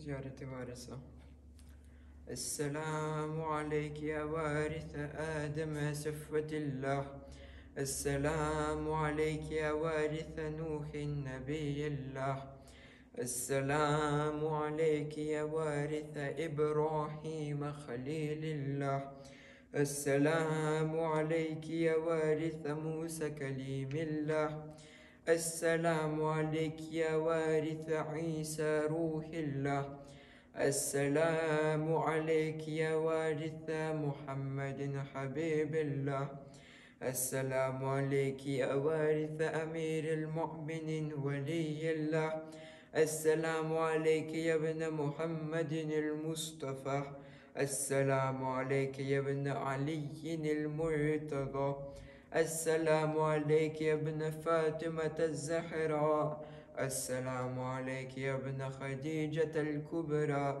زيارة وارثة. السلام عليك يا وارث آدم صفوة الله. السلام عليك يا وارث نوح نبي الله. السلام عليك يا وارث إبراهيم خليل الله. السلام عليك يا وارث موسى كليم الله. السلام عليك يا وارث عيسى روح الله. السلام عليك يا وارث محمد حبيب الله. السلام عليك يا وارث أمير المؤمنين ولي الله. السلام عليك يا ابن محمد المصطفى. السلام عليك يا ابن علي المرتضى. السلام عليك يا ابن فاطمة الزهراء. السلام عليك يا ابن خديجة الكبرى.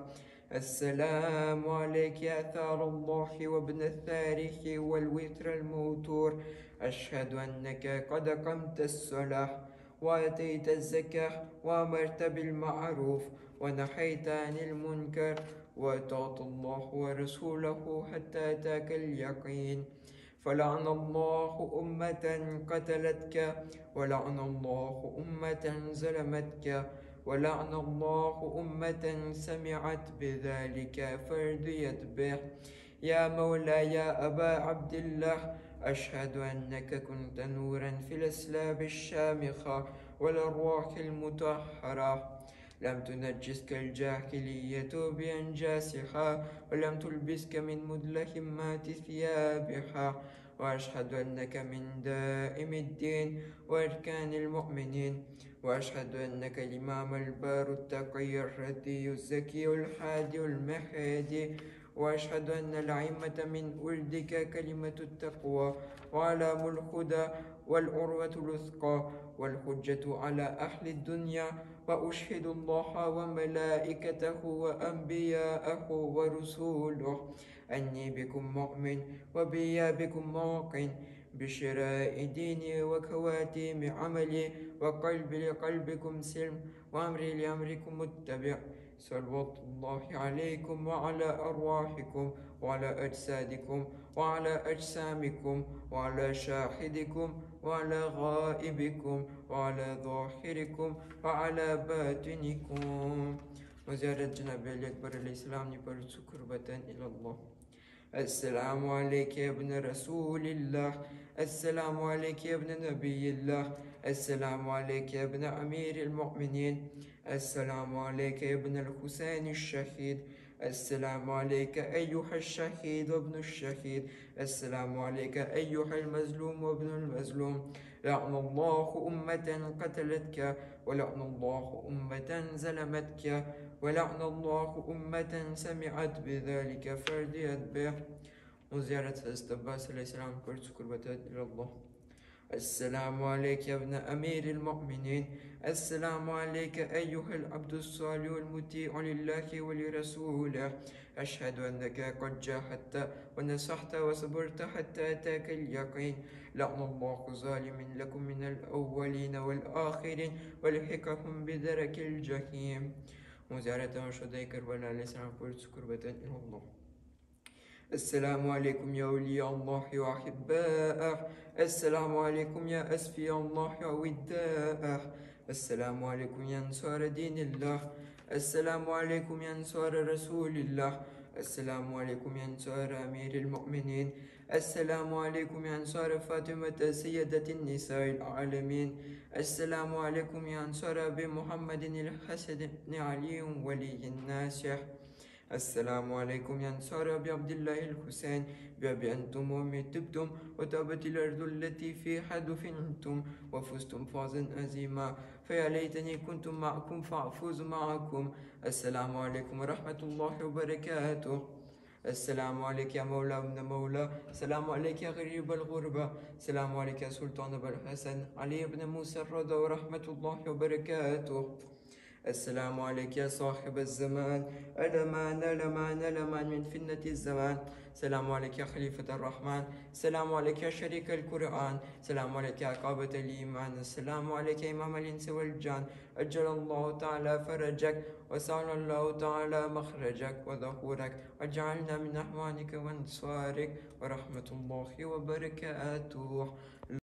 السلام عليك يا ثار الله وابن الثارح والوتر الموتور. أشهد أنك قد قمت الصلاة وأتيت الزكاة وأمرت بالمعروف ونحيت عن المنكر وأطعت الله ورسوله حتى أتاك اليقين. فلعن الله أمة قتلتك، ولعن الله أمة ظلمتك، ولعن الله أمة سمعت بذلك فرديت به. يا مولاي يا أبا عبد الله، أشهد أنك كنت نورا في الأسلاب الشامخة والأرواح المطهرة. لم تنجسك الجاهلية بأنجاسها، ولم تلبسك من مدلهمات ثيابها. وأشهد أنك من دائم الدين وأركان المؤمنين. وأشهد أنك الإمام البار التقي الردي الزكي الحادي المهدي. وأشهد أن الأئمة من ولدك كلمة التقوى وعلام الهدى والعروة الوثقى والحجة على أهل الدنيا. وأشهد الله وملائكته وأنبياءه ورسوله أني بكم مؤمن وبي بكم موقن، بشراء ديني وكواتيم عملي، وقلبي لقلبكم سلم وأمري لأمركم متبع. صلوات الله عليكم وعلى أرواحكم وعلى أجسادكم وعلى أجسامكم وعلى شاهدكم وعلى غائبكم وعلى ظاهركم وعلى باطنكم. وزيارة جناب الأكبر الإسلام نبرز قربة إلى الله. السلام عليك يا ابن رسول الله. السلام عليك يا ابن نبي الله. السلام عليك يا ابن أمير المؤمنين. السلام عليك يا ابن الحسين الشهيد. السلام عليك أيها الشهيد وابن الشهيد. السلام عليك أيها المظلوم وابن المظلوم. لعن الله أمة قتلتك، ولعن الله أمة ظلمتك، ولعن الله أمة سمعت بذلك فرديت به. وزيارة العباس عليه السلام كل قربة إلى الله. السلام عليك يا ابن أمير المؤمنين. السلام عليك أيها العبد الصالح المطيع لله ولرسوله. أشهد أنك قد جاهدت ونصحت وصبرت حتى أتاك اليقين. لعن الله ظالم لكم من الأولين والآخرين ولحقهم بدرك الجحيم. وزارة شهداء كربلاء عليه السلام كل قربة إلى الله. السلام عليكم يا أولياء الله وأحباءه. السلام عليكم يا أسفياء الله ووداءه. السلام عليكم يا أنصار دين الله. السلام عليكم يا أنصار رسول الله. السلام عليكم يا أنصار أمير المؤمنين. السلام عليكم يا أنصار فاطمة سيدة النساء العالمين. السلام عليكم يا أنصار أبي محمد الحسن بن علي ولي الناصح. السلام عليكم يا أنصار أبي عبد الله الحسين. بأبي أنتم وأمي تبتم وتابت الأرض التي فيها دفنتم وفزتم فوزا عظيما، فيا ليتني كنت معكم فأفوز معكم. السلام عليكم ورحمة الله وبركاته. السلام عليك يا مولى ابن مولى. السلام عليك يا غريب الغربة. السلام عليك يا سلطان أبو الحسن علي بن موسى الرضا ورحمة الله وبركاته. السلام عليك يا صاحب الزمان، الأمان الأمان الأمان من فتنة الزمان. السلام عليك يا خليفة الرحمن، السلام عليك يا شريك القرآن، السلام عليك يا عقابة الإيمان، السلام عليك يا إمام الإنس والجان. أجل الله تعالى فرجك، وسهل الله تعالى مخرجك وظهورك، وجعلنا من أحوانك وأنصارك، ورحمة الله وبركاته.